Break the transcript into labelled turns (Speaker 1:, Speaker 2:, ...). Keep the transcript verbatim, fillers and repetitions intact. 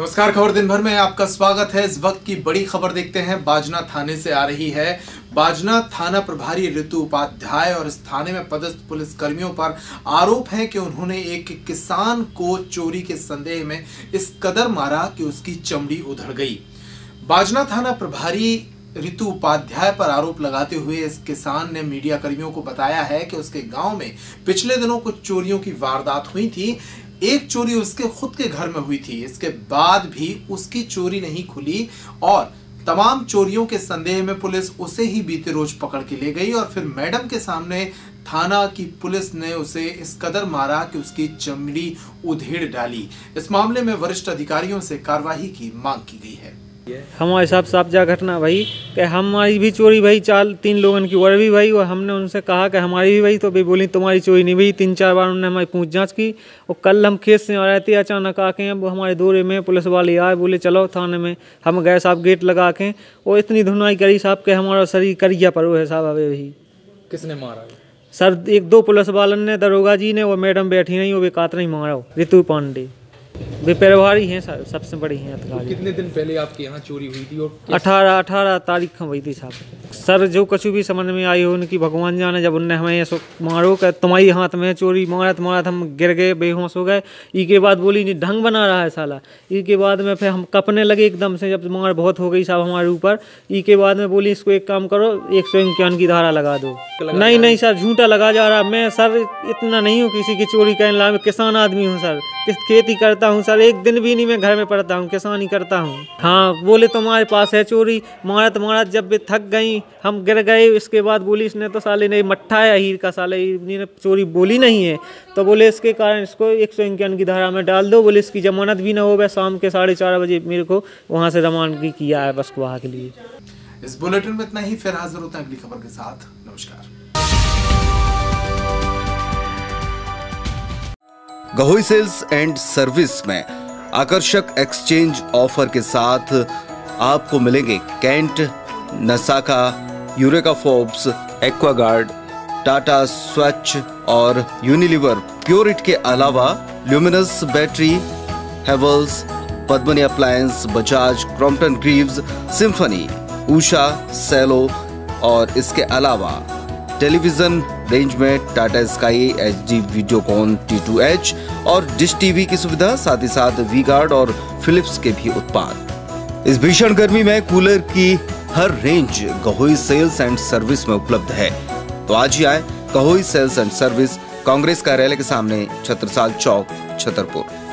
Speaker 1: नमस्कार, खबर दिन भर में आपका स्वागत है। इस वक्त की बड़ी खबर देखते हैं। बाजना थाने से आ रही है। बाजना थाना प्रभारी ऋतु उपाध्याय और इस थाने में पदस्थ पुलिस कर्मियों पर आरोप है कि उन्होंने एक किसान को चोरी के संदेह में इस कदर मारा कि उसकी चमड़ी उधड़ गई। बाजना थाना प्रभारी ऋतु उपाध्याय पर आरोप लगाते हुए इस किसान ने मीडिया कर्मियों को बताया है कि उसके गांव में पिछले दिनों कुछ चोरियों की वारदात हुई थी। एक चोरी उसके खुद के घर में हुई थी। इसके बाद भी उसकी चोरी नहीं खुली और तमाम चोरियों के संदेह में पुलिस उसे ही बीते रोज पकड़ के ले गई और फिर मैडम के सामने थाना की पुलिस ने उसे इस कदर मारा कि उसकी चमड़ी उधेड़ डाली। इस मामले में वरिष्ठ अधिकारियों से कार्रवाई की मांग की गई है।
Speaker 2: हमारे साथ साफ जा घटना भाई कि हमारी भी चोरी भाई, चार तीन लोगों की और भी भाई, और हमने उनसे कहा कि हमारी भी भाई, तो भाई बोली तुम्हारी चोरी नहीं भाई। तीन चार बार उन्होंने हमारी पूछ जांच की और कल हम खेत से आ रहे थे, अचानक आके वो हमारे दौरे में पुलिस वाले आए, बोले चलो थाने में। हम गए साहब गेट लगा के और इतनी धुनाई करी साहब के हमारा शरीर करिया पर है साहब। अभी भाई
Speaker 3: किसने मारा
Speaker 2: सर? एक दो पुलिस वालन ने, दरोगा जी ने, और मैडम बैठी नहीं, वो बेकात नहीं मारा। ऋतु पांडे वे प्रभारी हैं सर, सबसे बड़ी हैं।
Speaker 3: तो कितने दिन पहले आपके यहाँ चोरी हुई थी और
Speaker 2: अठारह अठारह तारीख हुई थी साहब। सर जो कुछ भी समझ में आई हो उनकी भगवान जाने। जब उनने हमें ऐसा मारो कि तुम्हारी हाथ में चोरी, मारा तुम्हारा, हम गिर गए, बेहोश हो गए। ई के बाद बोली नहीं ढंग बना रहा है साला। ई के बाद में फिर हम कपने लगे एकदम से, जब मार बहुत हो गई साहब हमारे ऊपर। ई के बाद में बोली इसको एक काम करो, एक सौ इक्यावन की धारा लगा दो। नहीं नहीं सर, झूठा लगा जा रहा। मैं सर इतना नहीं हूँ किसी की चोरी करने ला। मैं किसान आदमी हूँ सर, खेती करता हूँ सर। एक दिन भी नहीं मैं घर में पड़ता हूँ, किसान ही करता हूँ। हाँ बोले तुम्हारे पास है चोरी, मारा तुम्हारा। जब भी थक गई, हम गिर गए। इसके बाद बोली इसने तो साले ने मट्ठा है हीर का, साले ने चोरी बोली नहीं है। तो बोले इसके कारण इसको एक सौ इक्यावन की धारा में डाल दो। बोले इसकी जमानत भी ना हो। वह शाम के साढ़े चार बजे मेरे को वहाँ से रवानगी किया है बस वहाँ के लिए।
Speaker 1: इस बुलेटिन में इतना ही। फिर हाजिर होते हैं अगली खबर के साथ। नमस्कार।
Speaker 4: गहोई सेल्स एंड सर्विस में आकर्षक एक्सचेंज ऑफर के साथ आपको मिलेंगे Kent, Nasaka, Eureka Forbes, Aquaguard, Tata Swachh और यूनिलीवर प्योरिट के अलावा Luminous battery, Havells, Padmini appliance, Bajaj, Crompton Greaves, Symphony, Usha, Cello और इसके अलावा टेलीविजन रेंज में Tata Sky, HD Videocon T two H और डिश टीवी की सुविधा, साथ ही साथ वी गार्ड और फिलिप्स के भी उत्पाद। इस भीषण गर्मी में कूलर की हर range Gahoi sales and service में उपलब्ध है। तो आज ही आए Gahoi sales and service, Congress कार्यालय के सामने, छत्रसाल चौक, छतरपुर।